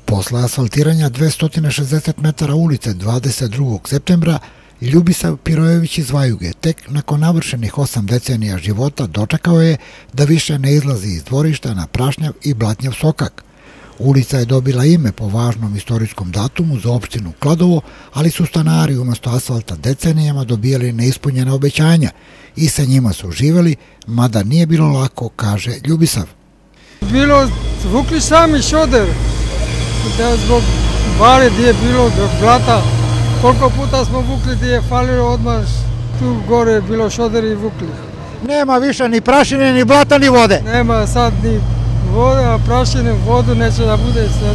Posle asfaltiranja 260 metara ulice 22. septembra, Ljubisav Pirojević iz Vajuge tek nakon navršenih 8 decenija života dočekao je da više ne izlazi iz dvorišta na prašnjav i blatnjav sokak. Ulica je dobila ime po važnom istorijskom datumu za opštinu Kladovo, ali su stanari umjesto asfalta decenijama dobijali neispunjene obećanja i sa njima su živeli, mada nije bilo lako, kaže Ljubisav. Vukli sami šoder, da zbog bare gdje je bilo do blata, koliko puta smo vukli gdje je falilo odmah, tu gore je bilo šoder i vukli. Nema više ni prašine, ni blata, ni vode. Nema sad ni vode, a prašine, vodu neće da bude sad.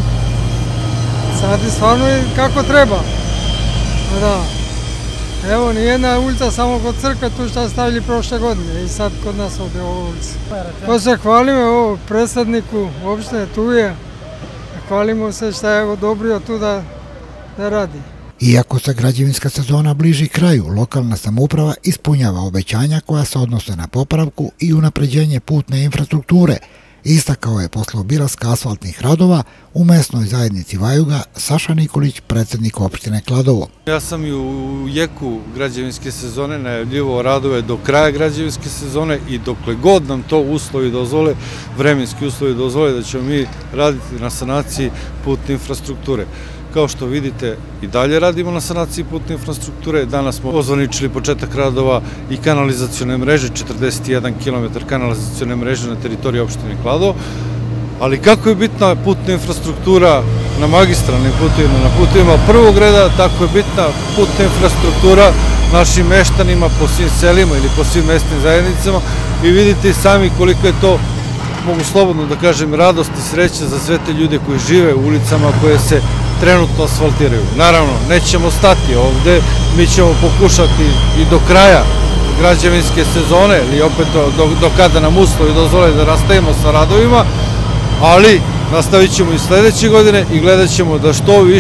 Sad je stvarno kako treba. Da. Evo, nijedna ulica, samo kod crkve, tu šta stavili prošle godine i sad kod nas ovdje u ovoj ulici. Pa se hvalimo predstavniku opštine, tu je. Hvalimo se šta je odobrio tu da radi. Iako se građevinska sezona bliži kraju, lokalna samouprava ispunjava obećanja koja se odnose na popravku i unapređenje putne infrastrukture, istakao je posle obilaska asfaltnih radova u mesnoj zajednici Vajuga Saša Nikolić, predsjednik opštine Kladovo. Ja sam i u jeku građevinske sezone najavljivao radove do kraja građevinske sezone i dokle god nam to uslovi dozvole, vremenski uslovi dozvole, da ćemo mi raditi na sanaciji putne infrastrukture. Kao što vidite, i dalje radimo na sanaciji putne infrastrukture. Danas smo ozvaničili početak radova i kanalizacione mreže, 41 km kanalizacione mreže na teritoriji opštine Kladovo. Ali kako je bitna putna infrastruktura na magistralnim putevima, na putevima prvog reda, tako je bitna putna infrastruktura našim meštanima po svim selima ili po svim mesnim zajednicama. I vidite i sami koliko je to, mogu slobodno da kažem, radost i sreća za sve te ljude koji žive u ulicama koje se trenutno asfaltiraju. Naravno, nećemo stati ovde, mi ćemo pokušati i do kraja građevinske sezone, ili opet do kada nam uslovi dozvole da nastavimo sa radovima, ali nastavit ćemo i sledeće godine i gledat ćemo da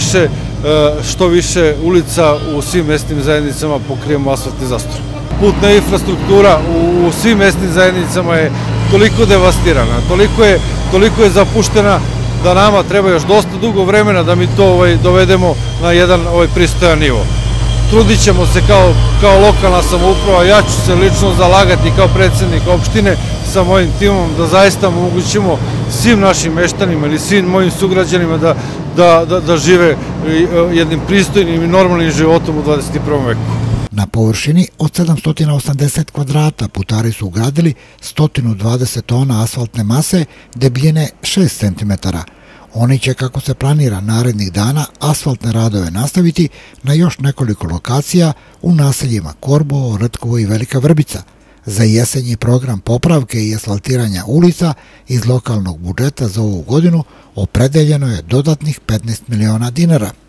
što više ulica u svim mesnim zajednicama pokrijemo asfaltni zastor. Putna infrastruktura u svim mesnim zajednicama je toliko devastirana, toliko je zapuštena, da nama treba još dosta dugo vremena da mi to dovedemo na jedan pristojan nivo. Trudit ćemo se kao lokalna samouprava, ja ću se lično zalagati kao predsjednik opštine sa mojim timom da zaista omogućimo svim našim meštanima ili svim mojim sugrađanima da žive jednim pristojnim i normalnim životom u 21. veku. Na površini od 780 kvadrata putari su ugradili 120 tona asfaltne mase debljine 6 cm. Oni će, kako se planira narednih dana, asfaltne radove nastaviti na još nekoliko lokacija u naseljima Korbovo, Rtkovo i Velika Vrbica. Za jesenji program popravke i asfaltiranja ulica iz lokalnog budžeta za ovu godinu opredeljeno je dodatnih 15 miliona dinara.